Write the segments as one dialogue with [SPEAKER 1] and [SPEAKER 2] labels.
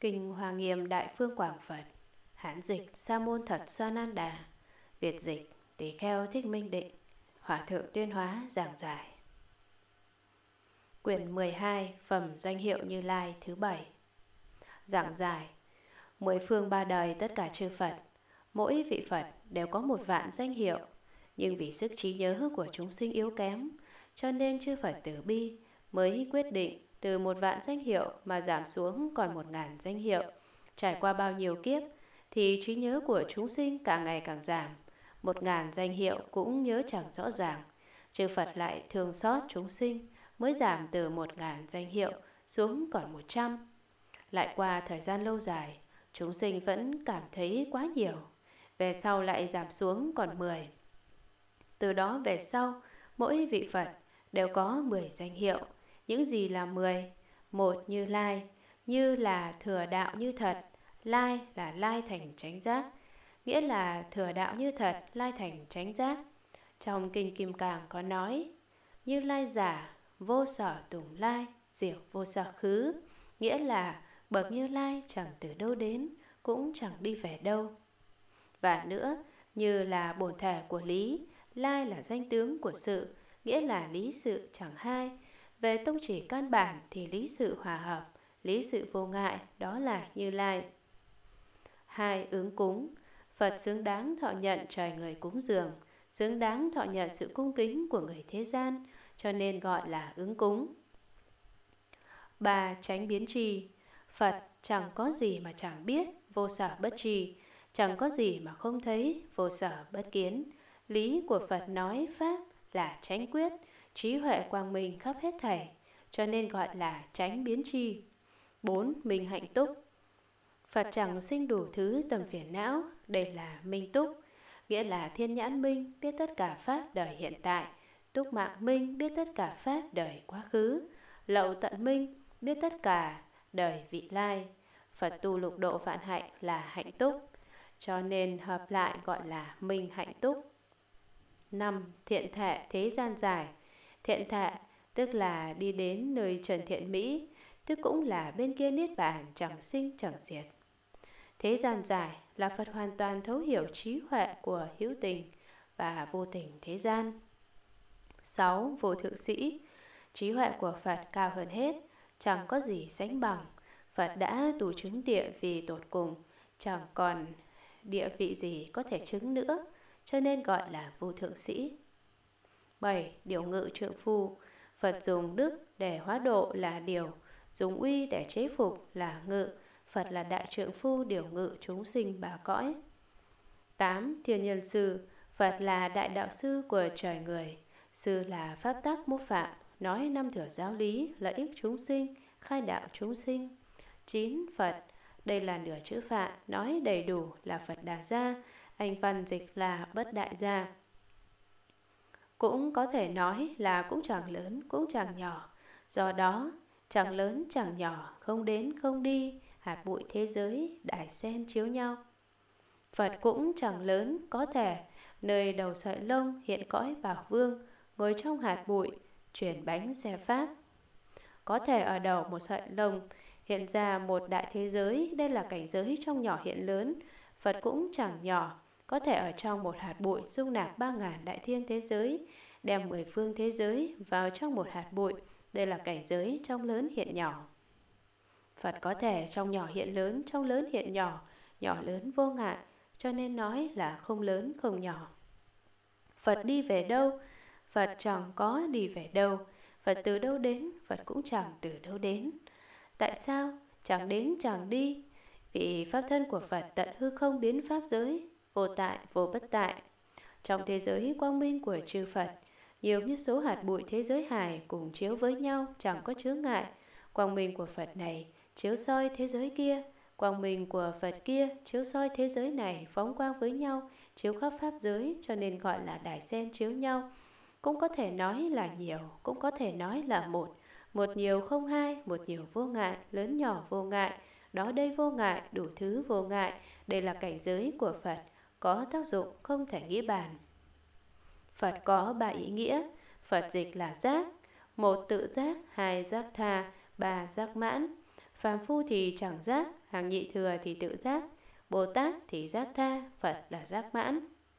[SPEAKER 1] Kinh Hoa Nghiêm Đại Phương Quảng Phật, Hán dịch Sa Môn Thật Xoa Nan Đà, Việt dịch Tỳ Kheo Thích Minh Định, Hòa Thượng Tuyên Hóa giảng giải. Quyển 12 Phẩm Danh Hiệu Như Lai thứ 7. Giảng giải. Mười phương ba đời tất cả chư Phật, mỗi vị Phật đều có 1.000.000 danh hiệu, nhưng vì sức trí nhớ của chúng sinh yếu kém, cho nên chư Phật Từ Bi mới quyết định từ 1.000.000 danh hiệu mà giảm xuống còn 1.000 danh hiệu. Trải qua bao nhiêu kiếp thì trí nhớ của chúng sinh càng ngày càng giảm, 1.000 danh hiệu cũng nhớ chẳng rõ ràng. Chư Phật lại thương xót chúng sinh, mới giảm từ 1.000 danh hiệu xuống còn 100. Lại qua thời gian lâu dài, chúng sinh vẫn cảm thấy quá nhiều, về sau lại giảm xuống còn 10. Từ đó về sau, mỗi vị Phật đều có 10 danh hiệu. Những gì là 10? Một, Như Lai, Như là thừa đạo như thật, Lai là lai thành chánh giác, nghĩa là thừa đạo như thật, lai thành chánh giác. Trong Kinh Kim Cang có nói: Như Lai giả, vô sở tùng lai, diệu vô sở khứ, nghĩa là bậc Như Lai chẳng từ đâu đến, cũng chẳng đi về đâu. Và nữa, Như là bổn thể của lý, Lai là danh tướng của sự, nghĩa là lý sự chẳng hai. Về tông chỉ căn bản thì lý sự hòa hợp, lý sự vô ngại, đó là Như Lai. 2. Ứng cúng. Phật xứng đáng thọ nhận trời người cúng dường, xứng đáng thọ nhận sự cung kính của người thế gian, cho nên gọi là ứng cúng. 3. Chánh biến tri. Phật chẳng có gì mà chẳng biết, vô sở bất tri, chẳng có gì mà không thấy, vô sở bất kiến. Lý của Phật nói pháp là chánh quyết, trí huệ quang minh khắp hết thảy, cho nên gọi là chánh biến tri. 4. Minh hạnh túc. Phật chẳng sinh đủ thứ tầm phiền não, đây là minh túc, nghĩa là thiên nhãn minh biết tất cả pháp đời hiện tại, túc mạng minh biết tất cả pháp đời quá khứ, lậu tận minh biết tất cả đời vị lai. Phật tu lục độ vạn hạnh là hạnh túc, cho nên hợp lại gọi là minh hạnh túc. 5. Thiện thệ thế gian giải. Thiện thệ tức là đi đến nơi trần thiện mỹ, tức cũng là bên kia niết bàn chẳng sinh chẳng diệt. Thế gian giải là Phật hoàn toàn thấu hiểu trí huệ của hữu tình và vô tình thế gian. 6. Vô thượng sĩ. Trí huệ của Phật cao hơn hết, chẳng có gì sánh bằng. Phật đã tu chứng địa vị tột cùng, chẳng còn địa vị gì có thể chứng nữa, cho nên gọi là vô thượng sĩ. 7. Điều ngự trượng phu. Phật dùng đức để hóa độ là điều, dùng uy để chế phục là ngự. Phật là đại trượng phu điều ngự chúng sinh ba cõi. 8. Thiên nhân sư. Phật là đại đạo sư của trời người. Sư là pháp tắc mốt phạm, nói năm thừa giáo lý, lợi ích chúng sinh, khai đạo chúng sinh. 9. Phật. Đây là nửa chữ Phạn, nói đầy đủ là Phật Đà Gia, anh văn dịch là Bất Đại Gia. Cũng có thể nói là cũng chẳng lớn cũng chẳng nhỏ, do đó chẳng lớn chẳng nhỏ, không đến không đi, hạt bụi thế giới đài sen chiếu nhau. Phật cũng chẳng lớn, có thể nơi đầu sợi lông hiện cõi Bảo Vương, ngồi trong hạt bụi chuyển bánh xe pháp. Có thể ở đầu một sợi lông hiện ra một đại thế giới, đây là cảnh giới trong nhỏ hiện lớn. Phật cũng chẳng nhỏ, có thể ở trong một hạt bụi dung nạp 3.000 đại thiên thế giới, đem 10 phương thế giới vào trong một hạt bụi, đây là cảnh giới trong lớn hiện nhỏ. Phật có thể trong nhỏ hiện lớn, trong lớn hiện nhỏ, nhỏ lớn vô ngại, cho nên nói là không lớn không nhỏ. Phật đi về đâu? Phật chẳng có đi về đâu. Phật từ đâu đến? Phật cũng chẳng từ đâu đến. Tại sao? Chẳng đến chẳng đi. Vì pháp thân của Phật tận hư không biến pháp giới, vô tại vô bất tại. Trong thế giới quang minh của chư Phật, nhiều như số hạt bụi thế giới hải cùng chiếu với nhau, chẳng có chướng ngại. Quang minh của Phật này chiếu soi thế giới kia, quang minh của Phật kia chiếu soi thế giới này, phóng quang với nhau, chiếu khắp pháp giới, cho nên gọi là đài sen chiếu nhau. Cũng có thể nói là nhiều, cũng có thể nói là một. Một nhiều không hai, một nhiều vô ngại, lớn nhỏ vô ngại, đó đây vô ngại, đủ thứ vô ngại, đây là cảnh giới của Phật, có tác dụng không thể nghĩ bàn. Phật có 3 ý nghĩa. Phật dịch là giác: 1. Tự giác, 2. Giác tha, 3. Giác mãn. phàm phu thì chẳng giác, hàng nhị thừa thì tự giác, Bồ Tát thì giác tha, Phật là giác mãn.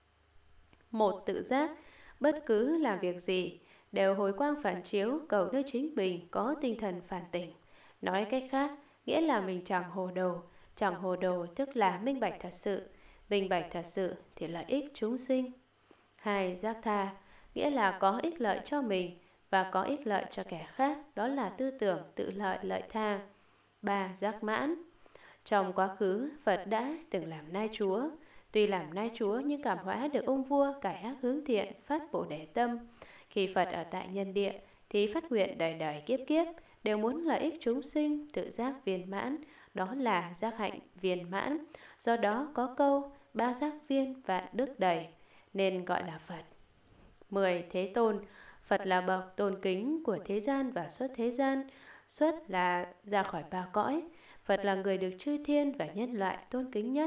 [SPEAKER 1] Một tự giác, bất cứ làm việc gì đều hồi quang phản chiếu, cầu nơi chính mình, có tinh thần phản tỉnh. Nói cách khác, nghĩa là mình chẳng hồ đồ. Chẳng hồ đồ tức là minh bạch thật sự. Minh bạch thật sự thì lợi ích chúng sinh. Hai, giác tha, nghĩa là có ích lợi cho mình và có ích lợi cho kẻ khác, đó là tư tưởng tự lợi lợi tha. Ba, giác mãn. Trong quá khứ, Phật đã từng làm nai chúa. Tuy làm nai chúa nhưng cảm hóa được ông vua cải ác hướng thiện, phát Bồ Đề tâm. Khi Phật ở tại nhân địa thì phát nguyện đời đời kiếp kiếp đều muốn lợi ích chúng sinh, tự giác viên mãn, đó là giác hạnh viên mãn. Do đó có câu ba giác viên vạn đức đầy, nên gọi là Phật. 10. Thế Tôn. Phật là bậc tôn kính của thế gian và xuất thế gian. Xuất là ra khỏi ba cõi. Phật là người được chư thiên và nhân loại tôn kính nhất.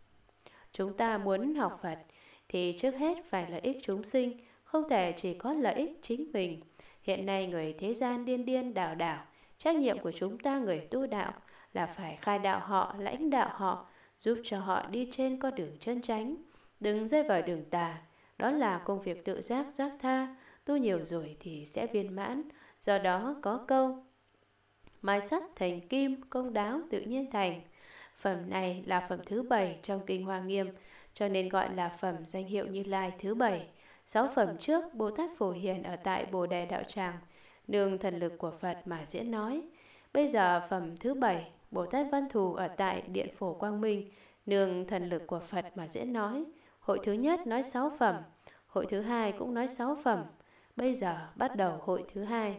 [SPEAKER 1] Chúng ta muốn học Phật thì trước hết phải lợi ích chúng sinh, không thể chỉ có lợi ích chính mình. Hiện nay người thế gian điên điên đảo đảo, trách nhiệm của chúng ta người tu đạo là phải khai đạo họ, lãnh đạo họ, giúp cho họ đi trên con đường chân chánh, đừng rơi vào đường tà. Đó là công việc tự giác giác tha, tu nhiều rồi thì sẽ viên mãn. Do đó có câu mai sắt thành kim, công đáo tự nhiên thành. Phẩm này là phẩm thứ 7 trong Kinh Hoa Nghiêm, cho nên gọi là phẩm danh hiệu Như Lai thứ 7. 6 phẩm trước, Bồ Tát Phổ Hiền ở tại Bồ Đề Đạo Tràng, nương thần lực của Phật mà diễn nói. Bây giờ phẩm thứ 7, Bồ Tát Văn Thù ở tại Điện Phổ Quang Minh, nương thần lực của Phật mà diễn nói. Hội thứ nhất nói 6 phẩm, hội thứ hai cũng nói 6 phẩm. Bây giờ bắt đầu hội thứ hai.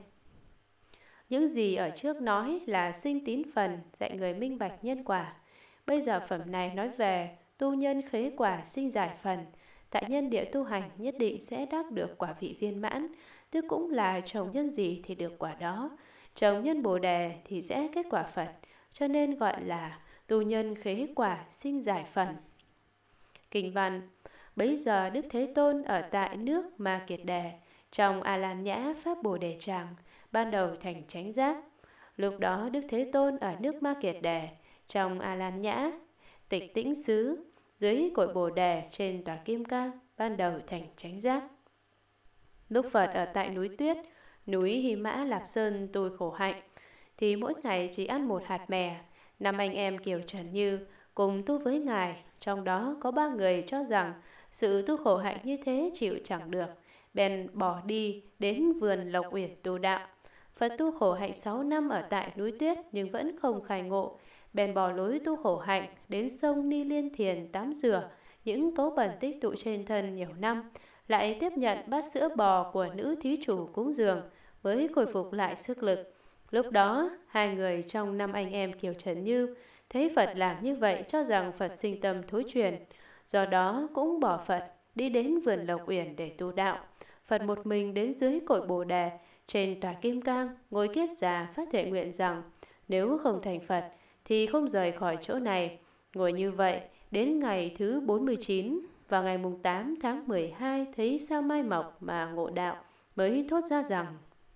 [SPEAKER 1] Những gì ở trước nói là sinh tín phần, dạy người minh bạch nhân quả. Bây giờ phẩm này nói về tu nhân khế quả sinh giải phần. Tại nhân địa tu hành nhất định sẽ đắc được quả vị viên mãn, tức cũng là trồng nhân gì thì được quả đó. Trồng nhân Bồ Đề thì sẽ kết quả Phật, cho nên gọi là tu nhân khế quả sinh giải phần. Kinh văn. Bấy giờ Đức Thế Tôn ở tại nước Ma Kiệt Đề, trong A Lan Nhã Pháp Bồ Đề Tràng, ban đầu thành chánh giác. Lúc đó Đức Thế Tôn ở nước Ma Kiệt Đề, trong A Lan Nhã Tịch Tĩnh Xứ, dưới cội Bồ Đề trên tòa Kim Cang, ban đầu thành chánh giác. Lúc Phật ở tại núi Tuyết, núi Hy Mã Lạp Sơn tu khổ hạnh, thì mỗi ngày chỉ ăn một hạt mè. 5 anh em Kiều Trần Như cùng tu với Ngài, trong đó có 3 người cho rằng sự tu khổ hạnh như thế chịu chẳng được, bèn bỏ đi đến vườn Lộc Uyển tu đạo. Phật tu khổ hạnh 6 năm ở tại núi Tuyết nhưng vẫn không khai ngộ, bèn bỏ lối tu khổ hạnh đến sông Ni Liên Thiền tắm rửa những cấu bẩn tích tụ trên thân nhiều năm, lại tiếp nhận bát sữa bò của nữ thí chủ cúng dường mới khôi phục lại sức lực. Lúc đó 2 người trong 5 anh em Kiều Trần Như thấy Phật làm như vậy cho rằng Phật sinh tâm thối chuyển, do đó cũng bỏ Phật đi đến vườn Lộc Uyển để tu đạo. Phật một mình đến dưới cội Bồ Đề trên tòa Kim Cang ngồi kiết già phát thệ nguyện rằng nếu không thành Phật thì không rời khỏi chỗ này. Ngồi như vậy đến ngày thứ 49 và ngày mùng 8 tháng 12 thấy sao mai mọc mà ngộ đạo, mới thốt ra rằng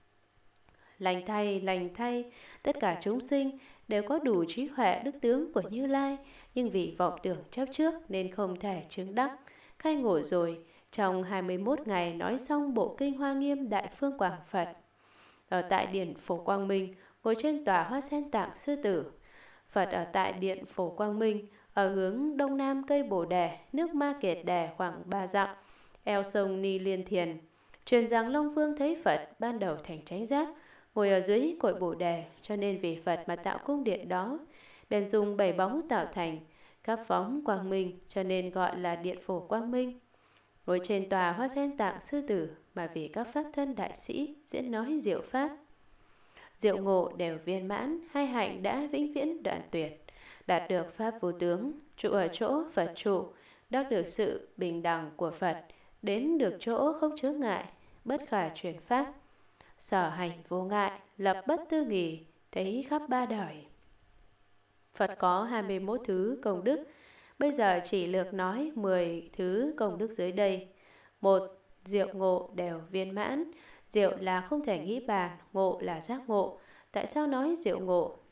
[SPEAKER 1] lành thay, tất cả chúng sinh đều có đủ trí huệ đức tướng của Như Lai, nhưng vì vọng tưởng chấp trước nên không thể chứng đắc. Khai ngộ rồi, trong 21 ngày nói xong bộ kinh Hoa Nghiêm Đại Phương Quảng Phật. Ở tại Điện Phổ Quang Minh, ngồi trên tòa Hoa Sen Tạng Sư Tử. Phật ở tại Điện Phổ Quang Minh, ở hướng đông nam cây Bồ Đề, nước Ma Kiệt Đề khoảng 3 dặm, eo sông Ni Liên Thiền. Truyền rằng Long Vương thấy Phật ban đầu thành chánh giác, ngồi ở dưới cội Bồ Đề, cho nên vì Phật mà tạo cung điện đó, bèn dùng 7 bóng tạo thành, các phóng quang minh, cho nên gọi là Điện Phổ Quang Minh. Ngồi trên tòa Hoa Sen Tạng Sư Tử mà vì các pháp thân đại sĩ diễn nói diệu pháp, diệu ngộ đều viên mãn, hai hạnh đã vĩnh viễn đoạn tuyệt, đạt được pháp vô tướng, trụ ở chỗ Phật trụ, đắc được sự bình đẳng của Phật, đến được chỗ không chướng ngại, bất khả chuyển pháp, sở hành vô ngại, lập bất tư nghì, thấy khắp ba đời. Phật có 21 thứ công đức, bây giờ chỉ lược nói 10 thứ công đức dưới đây. 1. Diệu ngộ đều viên mãn. Diệu là không thể nghĩ bàn, ngộ là giác ngộ. Tại sao nói diệu ngộ?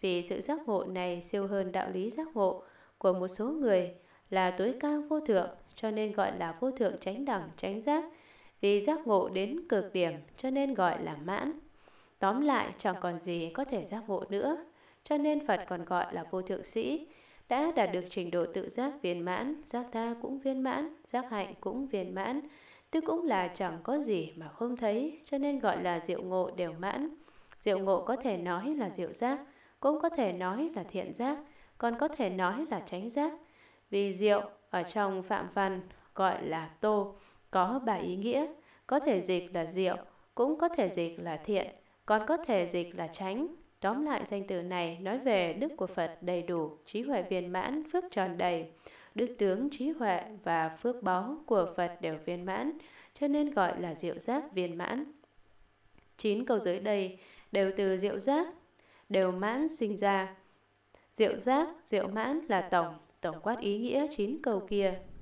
[SPEAKER 1] vì sự giác ngộ này siêu hơn đạo lý giác ngộ của một số người là tối cao vô thượng, cho nên gọi là vô thượng chánh đẳng chánh giác. Vì giác ngộ đến cực điểm cho nên gọi là mãn. Tóm lại chẳng còn gì có thể giác ngộ nữa, cho nên Phật còn gọi là vô thượng sĩ. Đã đạt được trình độ tự giác viên mãn, giác tha cũng viên mãn, giác hạnh cũng viên mãn, tức cũng là chẳng có gì mà không thấy, cho nên gọi là diệu ngộ đều mãn. Diệu ngộ có thể nói là diệu giác, cũng có thể nói là thiện giác, còn có thể nói là chánh giác. Vì diệu ở trong phạm văn gọi là tô, có 3 ý nghĩa, có thể dịch là diệu, cũng có thể dịch là thiện, còn có thể dịch là chánh. Tóm lại danh từ này nói về đức của Phật đầy đủ, trí huệ viên mãn, phước tròn đầy. Đức tướng trí huệ và phước báu của Phật đều viên mãn, cho nên gọi là diệu giác viên mãn. 9 câu dưới đây đều từ diệu giác đều mãn sinh ra. Diệu giác, diệu mãn là tổng quát ý nghĩa 9 câu kia.